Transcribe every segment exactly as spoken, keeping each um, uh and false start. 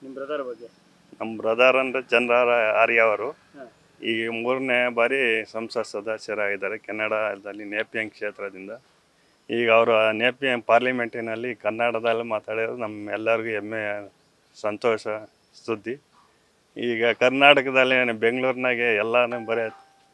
ನಿಮ್ಮ ಬ್ರದರ್ ಬಗ್ಗೆ? ನಮ್ಮ ಬ್ರದರ್ ಅಂದರೆ ಚಂದ್ರ ಆರ್ಯ ಅವರು ಈ ಮೂರನೇ ಬಾರಿ ಸಂಸತ್ ಸದಸ್ಯರಾಗಿದ್ದಾರೆ ಕೆನಡಾದಲ್ಲಿ ನೇಪಿಯನ್ ಕ್ಷೇತ್ರದಿಂದ. ಈಗ ಅವರು ನೇಪಿಯನ್ ಪಾರ್ಲಿಮೆಂಟಿನಲ್ಲಿ ಕನ್ನಡದಲ್ಲಿ ಮಾತಾಡಿರೋದು ನಮ್ಮ ಎಲ್ಲರಿಗೂ ಹೆಮ್ಮೆ ಸಂತೋಷ ಸುದ್ದಿ. ಈಗ ಕರ್ನಾಟಕದಲ್ಲಿ ಬೆಂಗಳೂರಿನಾಗೆ ಎಲ್ಲನೂ ಬರೀ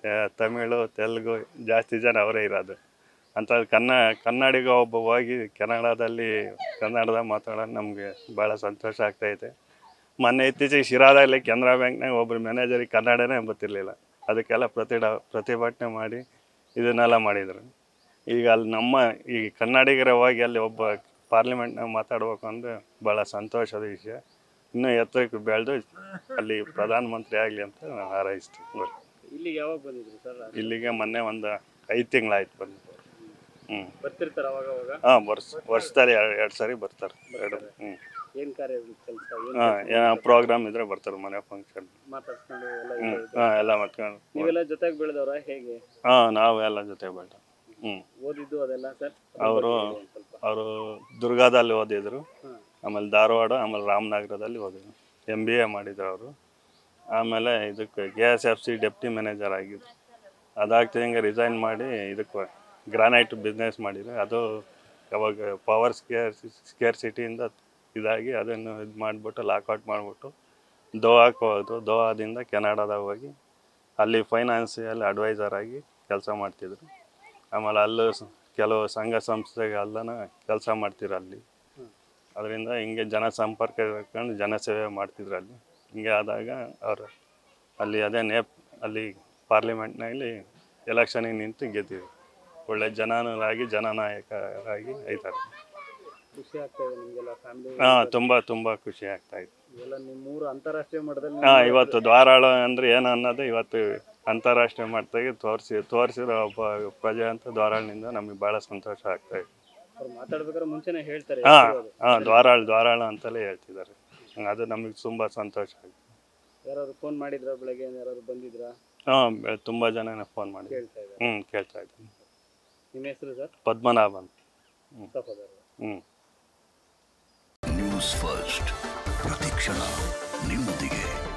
ತಮಿಳು ತೆಲುಗು ಜಾಸ್ತಿ ಜನ ಅವರೇ ಇರೋದು. ಅಂತ ಕನ್ನ ಕನ್ನಡಿಗ ಒಬ್ಬ ಹೋಗಿ ಕೆನಡಾದಲ್ಲಿ ಕನ್ನಡದಾಗ ಮಾತಾಡೋದು ನಮಗೆ ಭಾಳ ಸಂತೋಷ ಆಗ್ತಾಯಿದೆ. ಮೊನ್ನೆ ಇತ್ತೀಚೆಗೆ ಶಿರಾದಲ್ಲಿ ಕೆನರಾ ಬ್ಯಾಂಕ್ನಾಗ ಒಬ್ಬರು ಮ್ಯಾನೇಜರಿಗೆ ಕನ್ನಡನೇ ಗೊತ್ತಿರಲಿಲ್ಲ, ಅದಕ್ಕೆಲ್ಲ ಪ್ರತಿಡ ಪ್ರತಿಭಟನೆ ಮಾಡಿ ಇದನ್ನೆಲ್ಲ ಮಾಡಿದರು. ಈಗ ಅಲ್ಲಿ ನಮ್ಮ ಈ ಕನ್ನಡಿಗರ ಹೋಗಿ ಅಲ್ಲಿ ಒಬ್ಬ ಪಾರ್ಲಿಮೆಂಟ್ನಾಗ ಮಾತಾಡ್ಬೇಕು ಅಂದರೆ ಭಾಳ ಸಂತೋಷದ ವಿಷಯ. ಇನ್ನೂ ಎತ್ತರಕ್ಕೆ ಬೆಳೆದು ಅಲ್ಲಿ ಪ್ರಧಾನಮಂತ್ರಿ ಆಗಲಿ ಅಂತ ನಾನು ಹಾರೈಸ್ತೀನಿ. ಇಲ್ಲಿಗೆ ಯಾವಾಗ ಬಂದಿದ್ರಿ ಸರ್? ಇಲ್ಲಿಗೆ ಮೊನ್ನೆ ಒಂದು ಐದು ತಿಂಗಳಾಯ್ತು ಬಂದು. ಹ್ಞೂ ಬರ್ತಿರ್ತಾರೆ ಅವಾಗ ಅವಾಗ? ಹಾಂ, ವರ್ಷ ವರ್ಷದಲ್ಲಿ ಎರಡು ಎರಡು ಸಾರಿ ಬರ್ತಾರೆ. ಎರಡು ಹ್ಞೂ ಏನು ಕಾರ್ಯ ಕೆಲಸ? ಹಾಂ, ಏನೋ ಪ್ರೋಗ್ರಾಮ್ ಇದ್ರೆ ಬರ್ತಾರೆ, ಮನೆ ಫಂಕ್ಷನ್ ಮಾತಾಡ್ಸ್ಕೊಂಡು ಎಲ್ಲ? ಹ್ಞೂ ಹಾಂ, ಎಲ್ಲ ಮಾಡ್ಕೊಂಡು. ನೀವೆಲ್ಲ ಜೊತೆಗೆ ಬೆಳೆದವ್ರ ಹೇಗೆ? ಹಾಂ, ನಾವು ಎಲ್ಲ ಜೊತೆ ಬೆಳೆದ. ಹ್ಞೂ ಓದಿದ್ದು ಅದೆಲ್ಲ ಸರ್? ಅವರು ಅವರು ದುರ್ಗಾದಲ್ಲಿ ಓದಿದ್ರು, ಆಮೇಲೆ ಧಾರವಾಡ, ಆಮೇಲೆ ರಾಮನಗರದಲ್ಲಿ ಓದಿದ್ರು. ಎಮ್ ಬಿ ಎ ಮಾಡಿದ್ರು ಅವರು. ಆಮೇಲೆ ಇದಕ್ಕೆ K S F C deputy manager ಆಗಿದ್ರು. ಅದಾಗ್ತದೆ ಹಿಂಗೆ ರಿಸೈನ್ ಮಾಡಿ ಇದಕ್ಕೆ ಗ್ರಾನೈಟ್ ಬಿಸ್ನೆಸ್ ಮಾಡಿದ್ರು. ಅದು ಯಾವಾಗ ಪವರ್ ಸ್ಕೇರ್ ಸ್ಕೇರ್ ಸಿಟಿಯಿಂದ ಇದಾಗಿ ಅದನ್ನು ಇದು ಮಾಡಿಬಿಟ್ಟು ಲಾಕೌಟ್ ಮಾಡಿಬಿಟ್ಟು ದೋಹಾಕ್ಕೆ ಹೋದ್ರು. ದೋಹಾದಿಂದ ಕೆನಡಾದಾಗ ಹೋಗಿ ಅಲ್ಲಿ ಫೈನಾನ್ಸಿಯಲ್ ಅಡ್ವೈಸರ್ ಆಗಿ ಕೆಲಸ ಮಾಡ್ತಿದ್ರು. ಆಮೇಲೆ ಅಲ್ಲೂ ಕೆಲವು ಸಂಘ ಸಂಸ್ಥೆಗೆಲ್ಲನ ಕೆಲಸ ಮಾಡ್ತಿದ್ರು ಅಲ್ಲಿ. ಅದರಿಂದ ಹಿಂಗೆ ಜನ ಸಂಪರ್ಕ ಇಟ್ಕೊಂಡು ಜನಸೇವೆ ಮಾಡ್ತಿದ್ರು ಅಲ್ಲಿ. ಹಿಂಗೆ ಆದಾಗ ಅವರು ಅಲ್ಲಿ ಅದೇ ನೇಪ್ ಅಲ್ಲಿ ಪಾರ್ಲಿಮೆಂಟ್ನಲ್ಲಿ ಎಲೆಕ್ಷನಿಗೆ ನಿಂತು ಗೆದ್ದಿದ್ರು. ಒಳ್ಳೆ ಜನನಾಗಿ ಜನನಾಯಕರಾಗಿ ಐತಾರೆ. ಖುಷಿ ಆಗ್ತಾಯಿದೆ ನಿಮಗೆಲ್ಲ ಫ್ಯಾಮಿಲಿ? ಹಾಂ, ತುಂಬ ತುಂಬ ಖುಷಿ ಆಗ್ತಾಯಿದೆ. ಎಲ್ಲ ನಿಮ್ಮೂರು ಅಂತಾರಾಷ್ಟ್ರೀಯ ಮಟ್ಟದಲ್ಲಿ? ಹಾಂ, ಇವತ್ತು ಧಾರವಾಡ ಅಂದರೆ ಏನು ಅನ್ನೋದು ಇವತ್ತು ಅಂತಾರಾಷ್ಟ್ರೀಯ ಮಟ್ಟದಾಗೆ ತೋರಿಸಿ ತೋರಿಸಿರೋ ಒಬ್ಬ ಪ್ರಜೆ ಅಂತ ಧಾರವಾಡನಿಂದ ನಮಗೆ ಭಾಳ ಸಂತೋಷ ಆಗ್ತಾಯಿದೆ. ಅವ್ರು ಮಾತಾಡ್ಬೇಕಾದ್ರೆ ಮುಂಚೆನೇ ಹೇಳ್ತಾರೆ? ಹಾಂ ಹಾಂ ಧಾರವಾಡ ಧಾರವಾಡ ಅಂತಲೇ ಹೇಳ್ತಿದ್ದಾರೆ. ಅದು ನಮಗೆ ತುಂಬ ಸಂತೋಷ ಆಗಿದೆ. ಯಾರಾದ್ರು ಫೋನ್ ಮಾಡಿದ್ರಾ ಬೆಳಗ್ಗೆ? ಯಾರಾದ್ರು ಬಂದಿದ್ರಾ? ಹಾಂ, ತುಂಬ ಜನ ಫೋನ್ ಮಾಡಿ ಕೇಳ್ತಾ ಇದ್ದಾರೆ. ಹ್ಞೂ ಕೇಳ್ತಾ ಇದ್ದೀನಿ. ನಿಮ್ಮ ಹೆಸರು ಸರ್? ಪದ್ಮನಾಭನ್. ಹ್ಞೂ ಹ್ಞೂ ನ್ಯೂಸ್ ಫಸ್ಟ್ ಪ್ರತಿಕ್ಷಣ ನಿಮ್ಮೊಂದಿಗೆ.